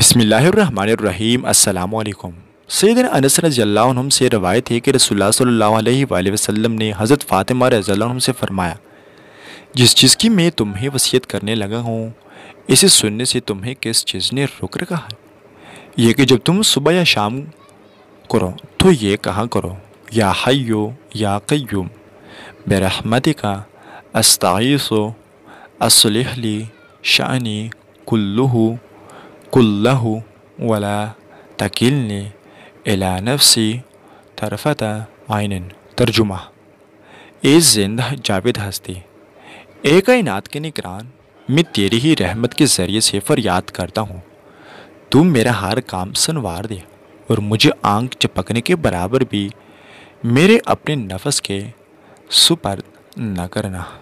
बिस्मिल्लाहिर्रहमानिर्रहीम अस्सलामु अलैकुम। सैयदना अनस रज़ियल्लाहु अन्हु से रवायत है कि रसूलुल्लाह सल्लल्लाहु अलैहि वसल्लम ने हज़रत फ़ातिमा रज़ियल्लाहु अन्हा से फरमाया, जिस चीज़ की मैं तुम्हें वसीयत करने लगा हूँ, इसे सुनने से तुम्हें किस चीज़ ने रोक रखा है? यह कि जब तुम सुबह या शाम करो तो ये कहा करो, या हय्यु या क़य्यूम बिरहमतिका अस्ताग़ीसु अस्लिह ली शअनी कुल्लहु वला तकिलनी इला नफ्सी तरफ़ता आइनिन। तर्जुमा। ए ज़िंदा जावेद हस्ती, ए कायनात के निगरान, मैं तेरी ही रहमत के ज़रिए से फरियाद करता हूँ, तुम मेरा हर काम संवार दे और मुझे आंख झपकने के बराबर भी मेरे अपने नफ्स के सुपर्द न करना।